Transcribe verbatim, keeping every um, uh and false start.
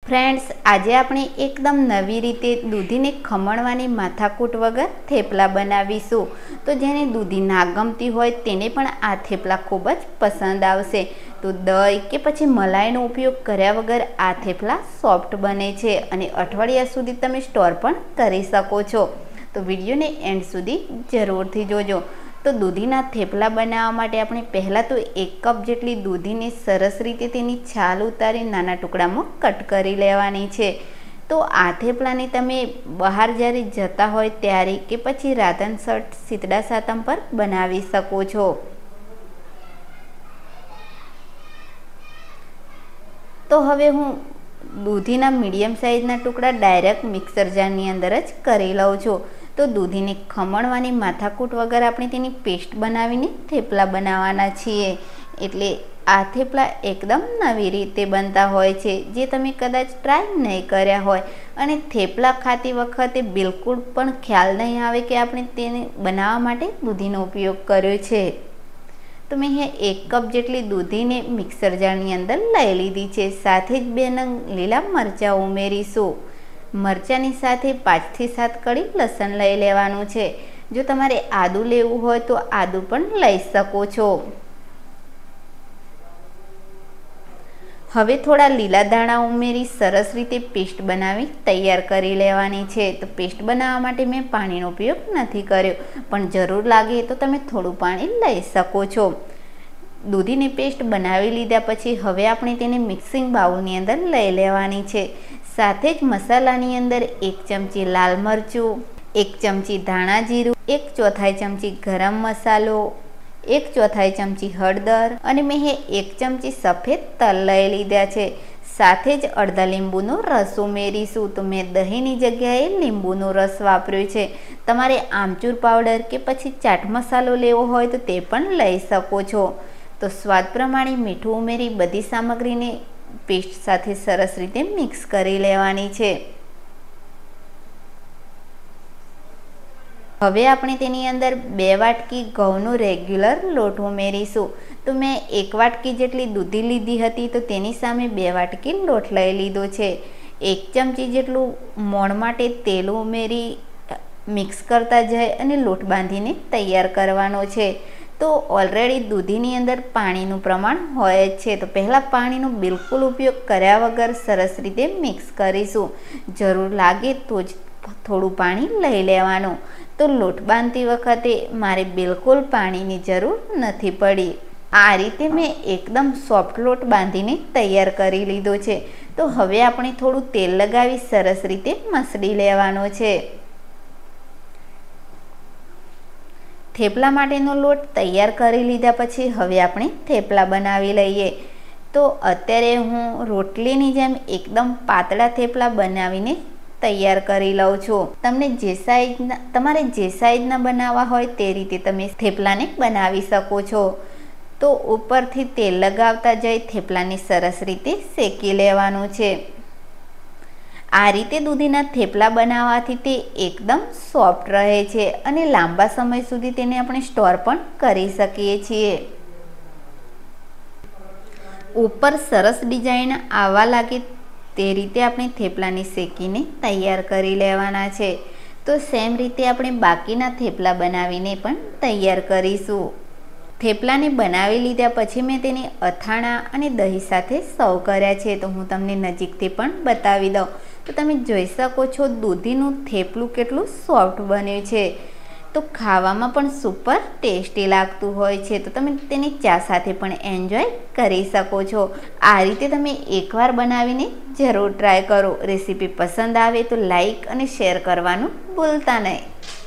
Friends, આજે આપણે એકદમ નવી રીતે દૂધીને ખમણવાની માથાકૂટ વગર થેપલા બનાવીશું. તો જેને દૂધી ના ગમતી હોય તેને પણ આ થેપલા ખૂબ જ પસંદ આવશે. તો દહીં કે પછી મલાઈનો ઉપયોગ કર્યા વગર આ થેપલા સોફ્ટ બને છે અને અઠવાડિયા સુધી તમે સ્ટોર પણ કરી શકો છો. તો વિડીયોને એન્ડ સુધી જરૂરથી જોજો. તો દૂધીના થેપલા બનાવવા માટે આપણે પહેલાં તો એક કપ જેટલી દૂધીને સરસ રીતે તેની છાલ ઉતારી નાના ટુકડામાં કટ કરી લેવાની છે. તો આ થેપલાને તમે બહાર જ્યારે જતા હોય ત્યારે કે પછી રાધન છઠ શીતળા સાતમ પર બનાવી શકો છો. તો હવે હું દૂધીના મીડિયમ સાઇઝના ટુકડા ડાયરેક્ટ મિક્સર જારની અંદર જ કરી લઉં છું. તો દૂધીને ખમણવાની માથાકૂટ વગર આપણે તેની પેસ્ટ બનાવીને થેપલા બનાવવાના છીએ. એટલે આ થેપલા એકદમ નવી રીતે બનતા હોય છે, જે તમે કદાચ ટ્રાય નહીં કર્યા હોય અને થેપલા ખાતી વખતે બિલકુલ પણ ખ્યાલ નહીં આવે કે આપણે તેને બનાવવા માટે દૂધીનો ઉપયોગ કર્યો છે. તો મેં અહીંયા એક કપ જેટલી દૂધીને મિક્સર જારની અંદર લઈ લીધી છે. સાથે જ બે નંગ લીલા મરચાં ઉમેરીશું. મરચાંની સાથે પાંચથી સાત કળી લસણ લઈ લેવાનું છે. જો તમારે આદું લેવું હોય તો આદું પણ લઈ શકો છો. હવે થોડા લીલા દાણા ઉમેરી સરસ રીતે પેસ્ટ બનાવી તૈયાર કરી લેવાની છે. તો પેસ્ટ બનાવવા માટે મેં પાણીનો ઉપયોગ નથી કર્યો, પણ જરૂર લાગે તો તમે થોડું પાણી લઈ શકો છો. દૂધીની પેસ્ટ બનાવી લીધા પછી હવે આપણે તેને મિક્સિંગ બાઉલની અંદર લઈ લેવાની છે. સાથે જ મસાલાની અંદર એક ચમચી લાલ મરચું, એક ચમચી ધાણા જીરું, એક ચોથાઈ ચમચી ગરમ મસાલો, એક ચોથાઈ ચમચી હળદર અને મેં એક ચમચી સફેદ તલ લઈ લીધા છે. સાથે જ અડધા લીંબુનો રસ ઉમેરીશું. તો મેં દહીંની જગ્યાએ લીંબુનો રસ વાપર્યો છે. તમારે આમચૂર પાવડર કે પછી ચાટ મસાલો લેવો હોય તો તે પણ લઈ શકો છો. તો સ્વાદ પ્રમાણે મીઠું ઉમેરી બધી સામગ્રીને પેસ્ટ સાથે સરસ રીતે મિક્સ કરી લેવાની છે. હવે આપણે તેની અંદર બે વાટકી ઘઉંનો રેગ્યુલર લોટ ઉમેરીશું. તો મેં એક વાટકી જેટલી દૂધી લીધી હતી, તો તેની સામે બે વાટકી લોટ લઈ લીધો છે. એક ચમચી જેટલું મોણ માટે તેલ ઉમેરી મિક્સ કરતા જાય અને લોટ બાંધીને તૈયાર કરવાનો છે. તો ઓલરેડી દૂધીની અંદર પાણીનું પ્રમાણ હોય જ છે. તો પહેલાં પાણીનો બિલકુલ ઉપયોગ કર્યા વગર સરસ રીતે મિક્સ કરીશું. જરૂર લાગે તો જ થોડું પાણી લઈ લેવાનું. તો લોટ બાંધતી વખતે મારે બિલકુલ પાણીની જરૂર નથી પડી. આ રીતે મેં એકદમ સોફ્ટ લોટ બાંધીને તૈયાર કરી લીધો છે. તો હવે આપણે થોડું તેલ લગાવી સરસ રીતે મસળી લેવાનો છે. થેપલા માટેનો લોટ તૈયાર કરી લીધા પછી હવે આપણે થેપલા બનાવી લઈએ. તો અત્યારે હું રોટલીની જેમ એકદમ પાતળા થેપલા બનાવીને તૈયાર કરી લઉં છું. તમને જે સાઈઝના તમારે જે સાઈઝના બનાવવા હોય તે રીતે તમે થેપલાને બનાવી શકો છો. તો ઉપરથી તેલ લગાવતા જઈ થેપલાને સરસ રીતે શેકી લેવાનું છે. આ રીતે દૂધીના થેપલા બનાવવાથી તે એકદમ સોફ્ટ રહે છે અને લાંબા સમય સુધી તેને આપણે સ્ટોર પણ કરી શકીએ છીએ. ઉપર સરસ ડિઝાઇન આવવા લાગે તે રીતે આપણે થેપલાને શેકીને તૈયાર કરી લેવાના છે. તો સેમ રીતે આપણે બાકીના થેપલા બનાવીને પણ તૈયાર કરીશું. થેપલાને બનાવી લીધા પછી મેં તેને અથાણા અને દહીં સાથે સર્વ કર્યા છે. તો હું તમને નજીકથી પણ બતાવી દઉં. તો તમે જોઈ શકો છો દૂધીનું થેપલું કેટલું સોફ્ટ બન્યું છે. તો ખાવામાં પણ સુપર ટેસ્ટી લાગતું હોય છે. તો તમે તેને ચા સાથે પણ એન્જોય કરી શકો છો. આ રીતે તમે એકવાર બનાવીને જરૂર ટ્રાય કરો. રેસીપી પસંદ આવે તો લાઈક અને શેર કરવાનું ભૂલતા નહીં.